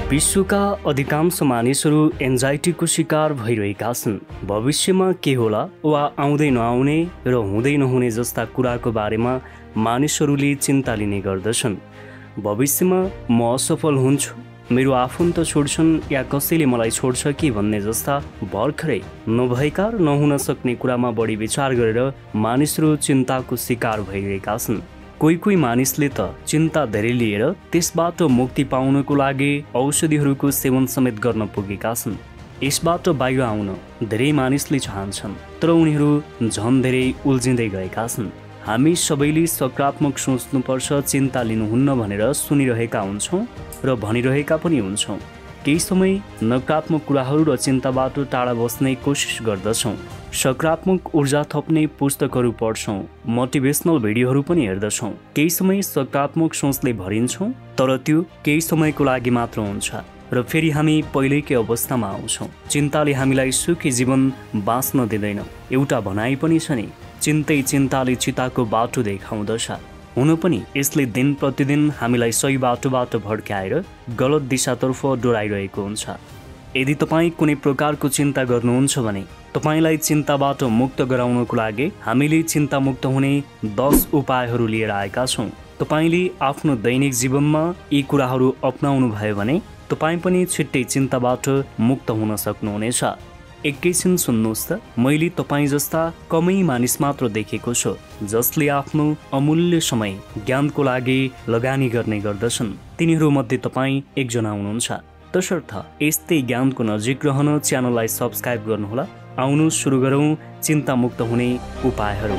विश्वका अधिकांश मानिसहरू एन्जाइटीको शिकार भइरहेका छन्। भविष्यमा के होला वा आउँदै नआउने र हुँदै नहुने जस्ता कुराको बारेमा मानिसहरूले चिन्ता लिने गर्दछन्। भविष्यमा म असफल हुन्छु, मेरो आफन्त छोड्छन् या कसैले मलाई छोड्छ कि भन्ने जस्ता भर्खरै नभएका र नहुन सक्ने कुरामा बढी विचार गरेर मानिसहरू चिन्ताको शिकार भइरहेका छन्। कोही मानिसले त चिन्ता धेरै लिएर त्यसबाट मुक्ति पाउनको लागि औषधिहरूको सेवन समेत गर्न पुगेका छन्। यसबाट बाहिर आउन धेरै मानिसले चाहन्छन्, तर उनीहरू झन् धेरै उल्झिँदै गएका छन्। हामी सबैले सकारात्मक सोच्नुपर्छ, चिन्ता लिनुहुन्न भनेर सुनिरहेका हुन्छौँ र भनिरहेका पनि हुन्छौँ। केही समय नकारात्मक कुराहरू र चिन्ताबाट टाढा बस्ने कोसिस गर्दछौँ। सकारात्मक ऊर्जा थप्ने पुस्तकहरू पढ्छौँ, मोटिभेसनल भिडियोहरू पनि हेर्दछौँ। केही समय सकारात्मक सोचले भरिन्छौँ, तर त्यो केही समयको लागि मात्र हुन्छ र फेरि हामी पहिलेकै अवस्थामा आउँछौँ। चिन्ताले हामीलाई सुखी जीवन बाँच्न दिँदैन। एउटा भनाइ पनि छ नि, चिन्तै चिन्ताले चिताको बाटो देखाउँदछ। हुन पनि यसले दिन प्रतिदिन हामीलाई सही बाटोबाट भड्काएर गलत दिशातर्फ डोराइरहेको हुन्छ। यदि तपाईँ कुनै प्रकारको चिन्ता गर्नुहुन्छ भने तपाईलाई चिन्ताबाट मुक्त गराउनको लागि हामीले चिन्तामुक्त हुने 10 उपायहरू लिएर आएका छौँ। तपाईले आफ्नो दैनिक जीवनमा यी कुराहरू अपनाउनु भयो भने तपाईँ पनि छिट्टै चिन्ताबाट मुक्त हुन सक्नुहुनेछ। एकैछिन सुन्नुहोस् त, मैले तपाईँ जस्ता कमै मानिस मात्र देखेको छु जसले आफ्नो अमूल्य समय ज्ञानको लागि लगानी गर्ने गर्दछन्। तिनीहरूमध्ये तपाईँ एकजना हुनुहुन्छ। तसर्थ यस्तै ज्ञानको नजिक रहन च्यानललाई सब्स्क्राइब गर्नुहोला। आउनु सुरु गरौँ चिन्तामुक्त हुने उपायहरू।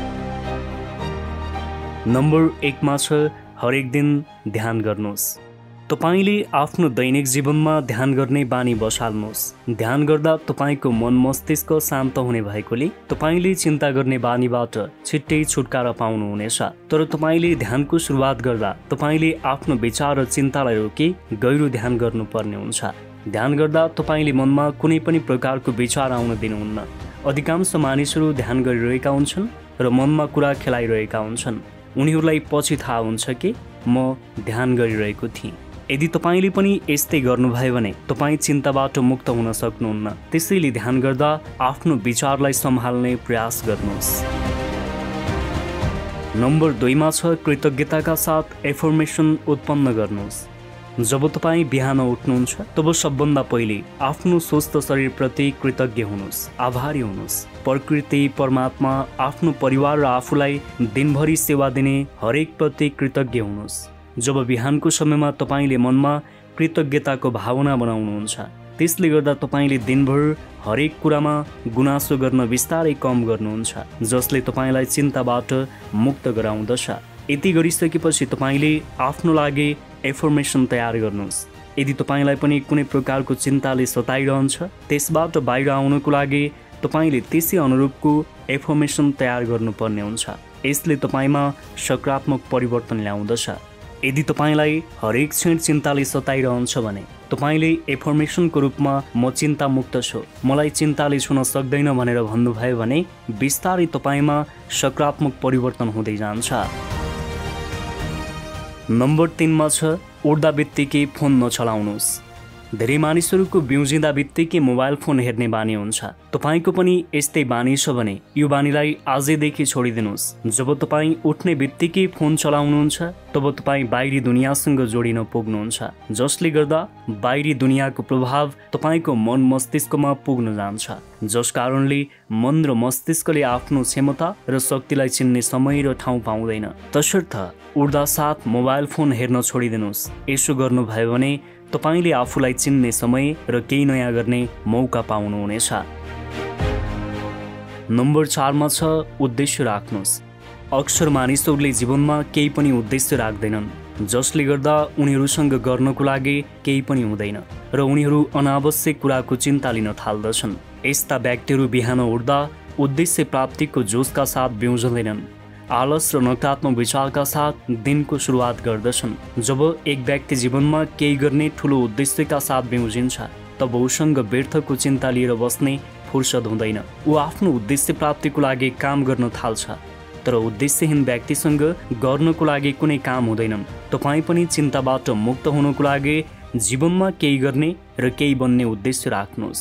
नम्बर 1 मा छ हरेक दिन ध्यान गर्नुहोस्। तपाईले आफ्नो दैनिक जीवनमा ध्यान गर्ने बानी बसाल्नुहोस्। ध्यान गर्दा तपाईको मन मस्तिष्क शान्त हुने भएकोले तपाईले चिन्ता गर्ने बानीबाट छिट्टै छुटकारा पाउनुहुनेछ। तर तपाईले ध्यानको सुरुवात गर्दा तपाईले आफ्नो विचार र चिन्तालाई रोकी गहिरो ध्यान गर्नुपर्ने हुन्छ। ध्यान गर्दा तपाईले मनमा कुनै पनि प्रकारको विचार आउन दिनुहुन्न। अधिकांश मानिसहरू ध्यान गरिरहेका हुन्छन् र मनमा कुरा खेलाइरहेका हुन्छन्। उनीहरूलाई पछि थाहा हुन्छ कि म ध्यान गरिरहेको थिएँ। यदि तपाईले पनि यस्तै गर्नुभयो भने तपाईँ चिन्ताबाट मुक्त हुन सक्नुहुन्न। त्यसैले ध्यान गर्दा आफ्नो विचारलाई सम्हाल्ने प्रयास गर्नुहोस्। नम्बर 2 मा छ कृतज्ञताका साथ एफर्मेसन उत्पन्न गर्नुहोस्। जब तपाईँ बिहान उठ्नुहुन्छ तब सबभन्दा पहिले आफ्नो स्वस्थ शरीरप्रति कृतज्ञ हुनुहोस्, आभारी हुनुहोस्। प्रकृति, परमात्मा, आफ्नो परिवार र आफूलाई दिनभरि सेवा दिने हरेक प्रति कृतज्ञ हुनुहोस्। जब बिहानको समयमा तपाईले मनमा कृतज्ञताको भावना बनाउनुहुन्छ, त्यसले गर्दा तपाईले दिनभर हरेक कुरामा गुनासो गर्न बिस्तारै कम गर्नुहुन्छ, जसले तपाईलाई चिन्ताबाट मुक्त गराउँदछ। यति गरिसकेपछि तपाईले आफ्नो लागि एफर्मेसन तयार गर्नुहोस्। यदि तपाईलाई पनि कुनै प्रकारको चिन्ताले सताइरहन्छ, त्यसबाट बाहिर आउनको लागि तपाईले त्यसै अनुरूपको एफर्मेसन तयार गर्नुपर्ने हुन्छ। यसले तपाईमा सकारात्मक परिवर्तन ल्याउँदछ। यदि तपाईलाई हरेक क्षण चिन्ताले सताइरहन्छ भने तपाईले एफर्मेसनको रूपमा म चिन्ता मुक्त छु, मलाई चिन्ताले छुन सक्दैन भनेर भन्नुभयो भने बिस्तारै तपाईमा सकारात्मक परिवर्तन हुँदै जान्छ। नम्बर 3 मा छ उठ्दा बित्तिकै फोन नचलाउनुहोस्। धेरै मानिसहरूको बिउजिँदा बित्तिकै मोबाइल फोन हेर्ने बानी हुन्छ। तपाईको पनि यस्तै बानी छ भने यो बानीलाई आजैदेखि छोडिदिनुहोस्। जब तपाईँ उठ्ने बित्तिकै फोन चलाउनुहुन्छ तब तपाईँ बाहिरी दुनियाँसँग जोडिन पुग्नुहुन्छ, जसले गर्दा बाहिरी दुनियाँको प्रभाव तपाईँको मन मस्तिष्कमा पुग्न जान्छ, जस कारणले मन र मस्तिष्कले आफ्नो क्षमता र शक्तिलाई चिन्ने समय र ठाउँ पाउँदैन। तसर्थ उठ्दा साथ मोबाइल फोन हेर्न छोडिदिनुहोस्। यसो गर्नुभयो भने तपाईले आफूलाई चिन्ने समय र केही नयाँ गर्ने मौका पाउनुहुनेछ। नम्बर 4 मा छ उद्देश्य राख्नुहोस्। अक्सर मानिसहरूले जीवनमा केही पनि उद्देश्य राख्दैनन्, जसले गर्दा उनीहरूसँग गर्नको लागि केही पनि हुँदैन र उनीहरू अनावश्यक कुराको चिन्ता लिन थाल्दछन्। यस्ता व्यक्तिहरू बिहान उठ्दा उद्देश्य प्राप्तिको जोसका साथ बिउजँदैनन्, आलस र नकारात्मक विचारका साथ दिनको सुरुवात गर्दछन्। जब एक व्यक्ति जीवनमा केही गर्ने ठुलो उद्देश्यका साथ बिउजिन्छ तब उसँग व्यर्थको चिन्ता लिएर बस्ने फुर्सद हुँदैन। ऊ आफ्नो उद्देश्य प्राप्तिको लागि काम गर्न थाल्छ, तर उद्देश्यहीन व्यक्तिसँग गर्नको लागि कुनै काम हुँदैनन्। तपाईँ पनि चिन्ताबाट मुक्त हुनको लागि जीवनमा केही गर्ने र केही बन्ने उद्देश्य राख्नुहोस्।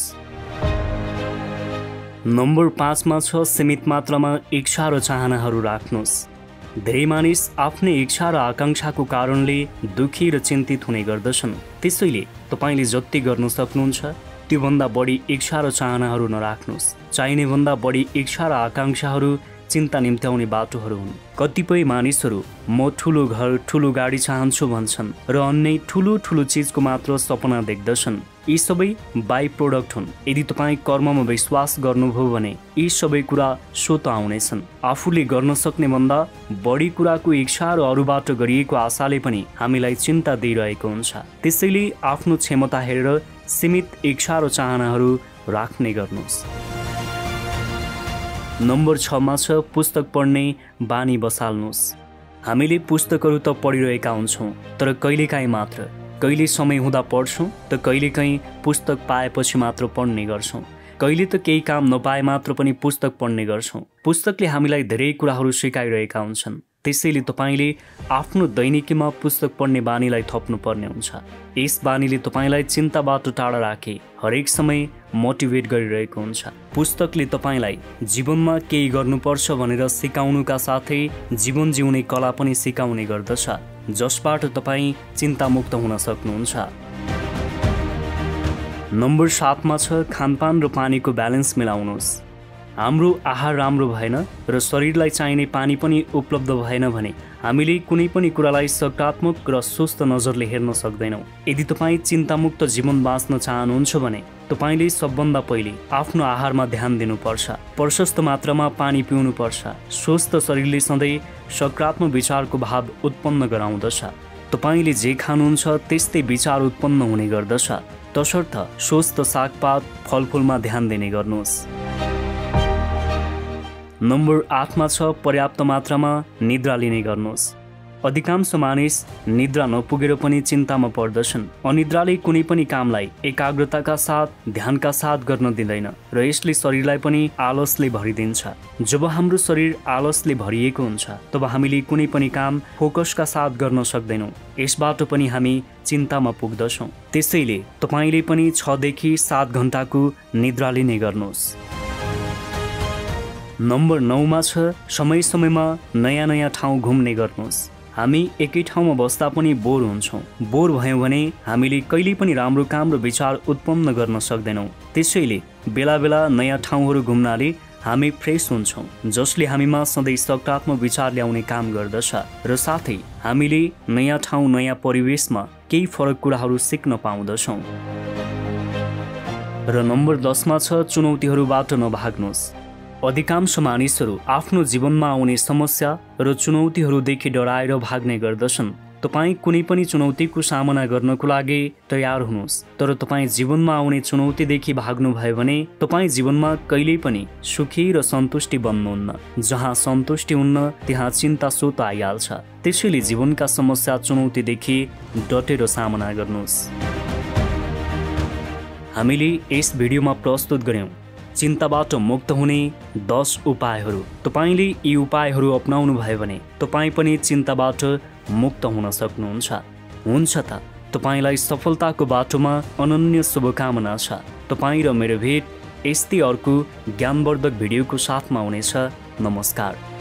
नम्बर 5 मा छ सीमित मात्रामा इच्छा र चाहनाहरू राख्नुहोस्। धेरै मानिस आफ्नै इच्छा र आकांक्षाको कारणले दुखी र चिन्तित हुने गर्दछन्। त्यसैले तपाईले जति गर्न सक्नुहुन्छ त्योभन्दा बढी इच्छा र चाहनाहरू नराख्नुहोस्। चाहिने भन्दा बढी इच्छा र आकांक्षाहरू चिन्ता निम्त्याउने बाटोहरू हुन्। कतिपय मानिसहरू म ठुलो घर ठुलो गाडी चाहन्छु भन्छन् र अन्य ठुलो ठुलो चिजको मात्र सपना देख्दछन्। यी सबै बाई प्रोडक्ट हुन्। यदि तपाईँ कर्ममा विश्वास गर्नुभयो भने यी सबै कुरा स्वतः आउनेछन्। आफूले गर्न सक्ने भन्दा बढी कुराको इच्छा र अरूबाट गरिएको आशाले पनि हामीलाई चिन्ता दिइरहेको हुन्छ। त्यसैले आफ्नो क्षमता हेरेर सीमित इच्छा र चाहनाहरू राख्ने गर्नुहोस्। नम्बर 6 मा छ पुस्तक पढ्ने बानी बसाल्नुहोस्। हामीले पुस्तकहरू त पढिरहेका हुन्छौँ, तर कहिलेकाहीँ मात्र। कहिले समय हुँदा पढ्छौँ त कहिलेकाहीँ पुस्तक पाएपछि मात्र पढ्ने गर्छौँ। कहिले त केही काम नपाए मात्र पनि पुस्तक पढ्ने गर्छौँ। पुस्तकले हामीलाई धेरै कुराहरू सिकाइरहेका हुन्छन्। त्यसैले तपाईले आफ्नो दैनिकीमा पुस्तक पढ्ने बानीलाई थप्नुपर्ने हुन्छ। यस बानीले तपाईलाई चिन्ताबाट टाढा राखे हरेक समय मोटिभेट गरिरहेको हुन्छ। पुस्तकले तपाईलाई जीवनमा केही गर्नुपर्छ भनेर सिकाउनुका साथै जीवन जिउने कला पनि सिकाउने गर्दछ, जसबाट तपाईँ चिन्तामुक्त हुन सक्नुहुन्छ। नम्बर 7 मा छ खानपान र पानीको ब्यालेन्स मिलाउनुहोस्। हाम्रो आहार राम्रो भएन र शरीरलाई चाहिने पानी पनि उपलब्ध भएन भने हामीले कुनै पनि कुरालाई सकारात्मक र स्वस्थ नजरले हेर्न सक्दैनौँ। यदि तपाईँ चिन्तामुक्त जीवन बाँच्न चाहनुहुन्छ भने तपाईले सबभन्दा पहिले आफ्नो आहारमा ध्यान दिनुपर्छ। प्रशस्त मात्रामा पानी पिउनुपर्छ। स्वस्थ शरीरले सधैँ सकारात्मक विचारको भाव उत्पन्न गराउँदछ। तपाईले जे खानुहुन्छ त्यस्तै विचार उत्पन्न हुने गर्दछ। तसर्थ स्वस्थ सागपात फलफुलमा ध्यान दिने गर्नुहोस्। नम्बर 8 मा छ पर्याप्त मात्रामा निद्रा लिने गर्नुहोस्। अधिकांश मानिस निद्रा नपुगेर पनि चिन्तामा पर्दछन्। अनिद्राले कुनै पनि कामलाई एकाग्रताका साथ ध्यानका साथ गर्न दिँदैन र यसले शरीरलाई पनि आलसले भरिदिन्छ। जब हाम्रो शरीर आलसले भरिएको हुन्छ तब हामीले कुनै पनि काम फोकसका साथ गर्न सक्दैनौँ। यसबाट पनि हामी चिन्तामा पुग्दछौँ। त्यसैले तपाईले पनि 6 देखि 7 घण्टाको निद्रा लिने गर्नुहोस्। नम्बर 9 मा छ समय समयमा नयाँ नयाँ ठाउँ घुम्ने गर्नुहोस्। हामी एकै ठाउँमा बस्दा पनि बोर हुन्छौँ। बोर भयौँ भने हामीले कहिल्यै पनि राम्रो काम र विचार उत्पन्न गर्न सक्दैनौँ। त्यसैले बेला बेला नयाँ ठाउँहरू घुम्नाले हामी फ्रेस हुन्छौँ, जसले हामीमा सधैँ सकारात्मक विचार ल्याउने काम गर्दछ र साथै हामीले नयाँ ठाउँ नयाँ परिवेशमा केही फरक कुराहरू सिक्न पाउँदछौँ। र नम्बर 10 मा छ चुनौतीहरूबाट नभाग्नुहोस्। अधिकांश मानिसहरू आफ्नो जीवनमा आउने समस्या र चुनौतीहरूदेखि डराएर भाग्ने गर्दछन्। तपाईँ कुनै पनि चुनौतीको सामना गर्नको लागि तयार हुनुहोस्, तर तपाईँ जीवनमा आउने चुनौतीदेखि भाग्नुभयो भने तपाईँ जीवनमा कहिल्यै पनि सुखी र सन्तुष्टि बन्नुहुन्न। जहाँ सन्तुष्टि हुन्न त्यहाँ चिन्ता स्वतः आइहाल्छ। त्यसैले जीवनका समस्या चुनौतीदेखि डटेर सामना गर्नुहोस्। हामीले यस भिडियोमा प्रस्तुत गर्यौं चिन्ताबाट मुक्त हुने 10 उपायहरू। तपाईले यी उपायहरू अपनाउनु भयो भने तपाईँ पनि चिन्ताबाट मुक्त हुन सक्नुहुन्छ। हुन्छ त, तपाईलाई सफलताको बाटोमा अनन्य शुभकामना छ। तपाईँ र मेरो भेट यस्तै अर्को ज्ञानवर्धक भिडियोको साथमा हुनेछ। नमस्कार।